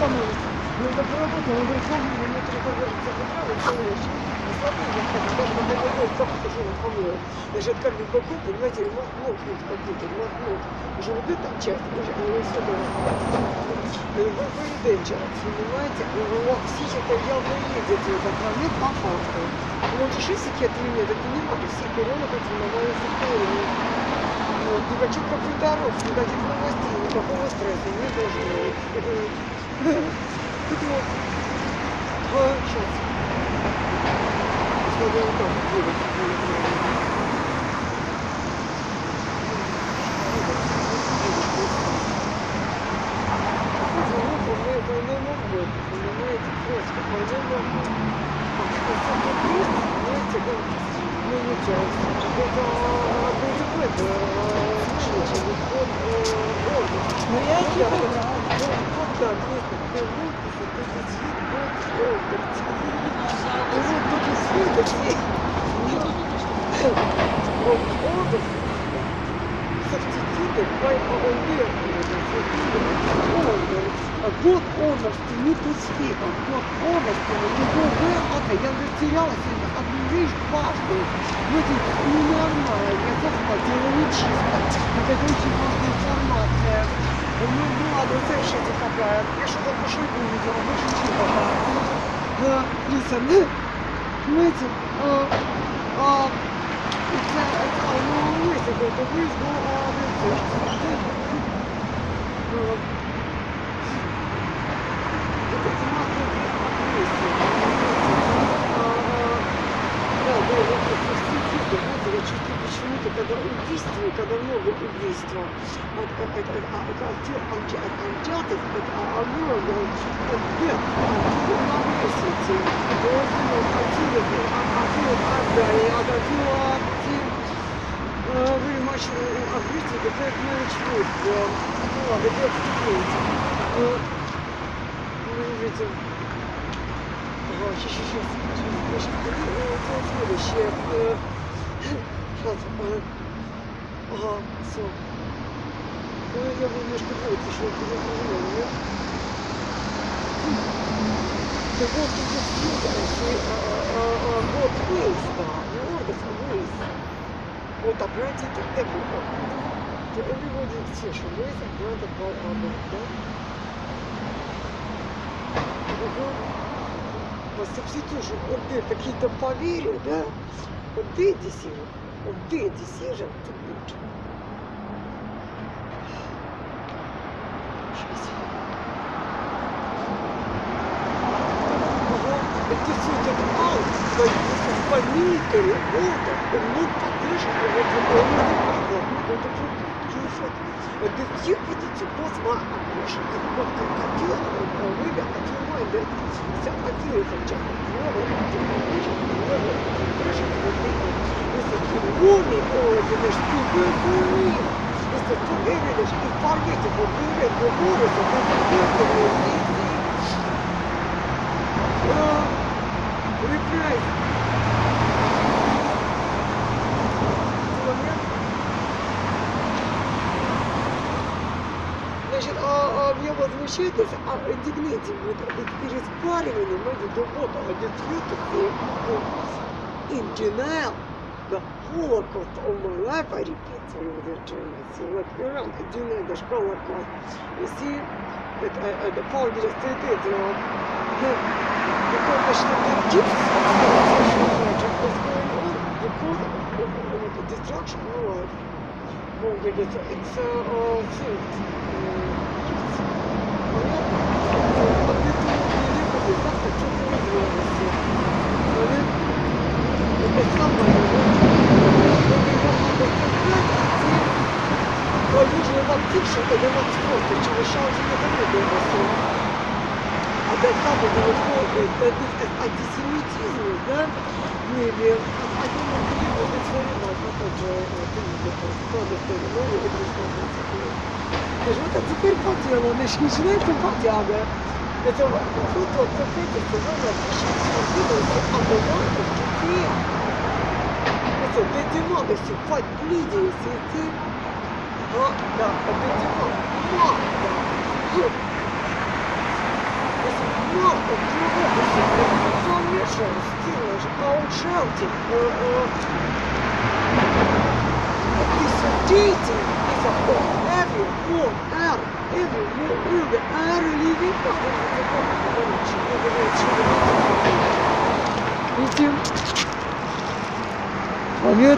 становится. Ну, это поработал, он говорит, помню, мне только кажется, поправил, человечек. И смотри, я скажу, даже когда я говорю, как это же он помыл. Значит, как бы боку, понимаете, мозг как будто, мозг. Уже вот эта часть, уже, все это. Денчер, понимаете, психика явно едет в этот момент по факту. Он же шисики это нет, это не надо всех ребенок этим нормально состояние. Вот, никаких комплектаров, никаких новостей, никакого стресса не должно быть. Тут вот, сейчас. Смотрю, вот так будет. Понимаете, просто по-моему, ну не часть, это но я не понимаю. Вот так, если ты выпуск, ты действительно год полностью не успехом, год полностью его выхода, я затерялась одну вещь важную. Люди ненормально, я захватила нечисто. Это очень важная информация. Ну ладно, слышите какая. Я что-то по шагу видела, больше ничего пока. Лиса, знаете, я чувствую почему-то, когда убийство, когда много убийства, very much aggressive, the fact marriage food, the death food. Видите, сейчас, следующее. Сейчас, ага, все. Ну, я бы немножко будет еще переговорил. The world is just beautiful. God wills, Lord of wills. Вот обратите to everyone. To everybody exception. Ways are granted by our God, да? Was substitution of their какие-то поверья, да? Of their decision to good. Это suited out by military order and not position of what the the stupidity was my aggression and what хотела выбор хотел майда вся хотела сначала warning all the stupid warning is the two evidence in targeted for being the orders of the reprise. Значит, меня возмущает, dignity with переспаривание моего дохода, in denial, the Holocaust of my life, I repeat, like Iran, I deny the Holocaust. You see, that the founder stated, because the gifts was going on because of the destruction of life. It's food. Нужно вам тише, когда вам спорт, чего шансы не дают. А до самого это антисемитизм, да? Или один вот это своего, даже вот теперь по делу, начинается подяга. Это вот это сказано, а бывает в Китае. Это демоны fight bleeding, see? Да, это демон. Да. of bureaucracy and information stealers out shouting. This dating is a whole every more air, every more the air living out of the